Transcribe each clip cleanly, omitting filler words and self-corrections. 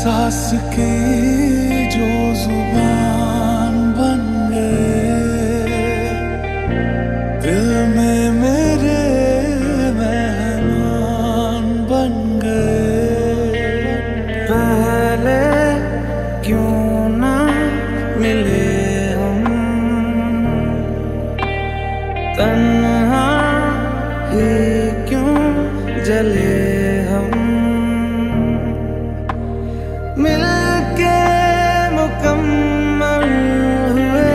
एहसास की जो जुबान बन गए, दिल में मेरे मेहमान बन गए। पहले क्यों ना मिले हम, तन्हा ही क्यों जले हम, मिलके मुकम्मल हुए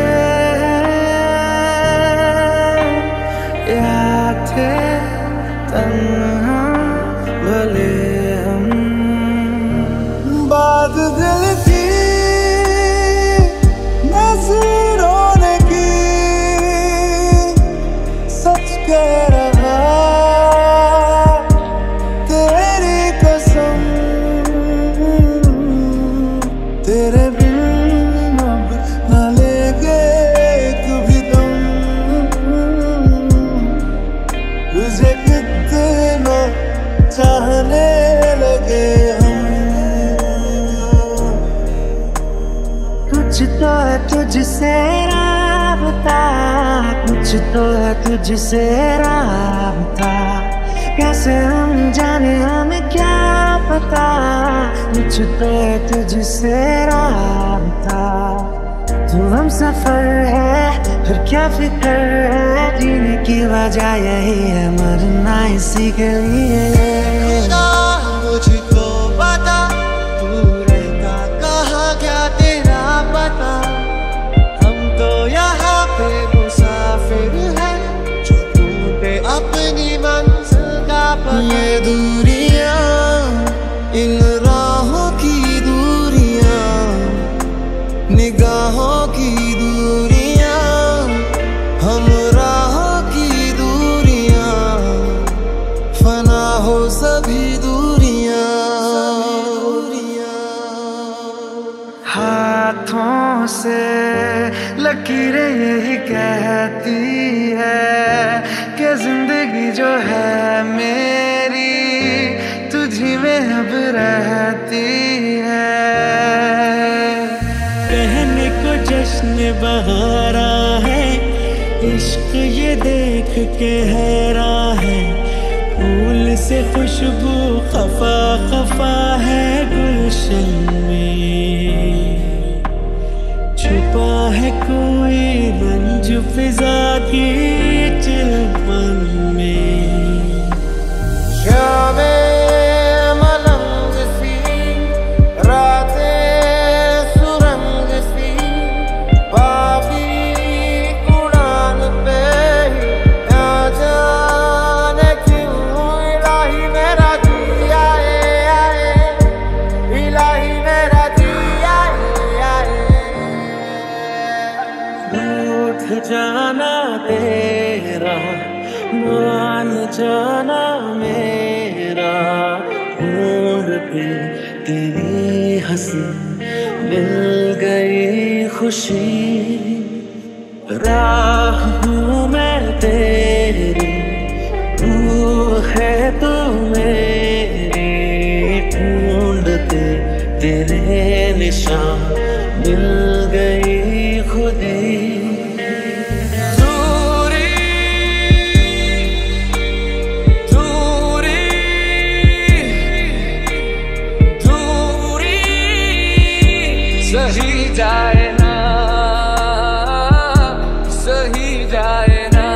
या थे तन्हा भले हम। बात दिल की नजरों ने की, सच कह रहा तेरी कसम, तेरे बिन अब न लेंगे कभी दम। तुझे कितना चाहने लगे हम, कुछ तो है तुझसे राबता, कुछ तो है तुझसे राबता, कैसे हम जाने हमें क्या पता, कुछ तो है तुझसे राबता। तू हम सफर है फिर क्या फिक्र है, जीने की वजह यही है, मरना इसी के लिए। मुझको पता तू रहता कहाँ, क्या तेरा पता, हम तो यहाँ पे मुसाफिर हैं जो ढूंढते अपनी मंजिल का पता। ये दूरियां, इन राहों की दूरियां, निगाहों की दूरियां, हम राहों की दूरियां, फना हो सभी दूरियां। हाथों से लकीरें यही कहती है कि जिंदगी जो है मेरी तुझी में अब रहती है। कहने को जश्न बहारा है, इश्क ये देख के हैरा है, फूल से खुशबू खफा खफा है गुलशन में, छुपा है कोई रंज फिजा की चिलपन में। शामे मलंग सी, रातें सुरंग सी, बाबी उड़ान पे ना जाने क्यों इलाही मेरा जी आए, इलाही मेरा जी आए। रूठ जाना तेरा, मान जाना मेरा, ढूंढते तेरी हंसी मिल गई खुशी, राह हूँ मैं तेरी, रूह है तू मेरी, ढूंढते तेरे निशान मिल गई खुदी। सही जाए ना, सही जाए ना,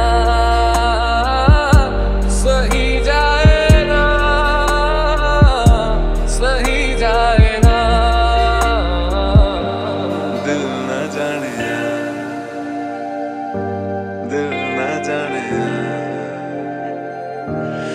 सही जाए ना, सही जाए ना। दिल न जाने, दिल न जाने,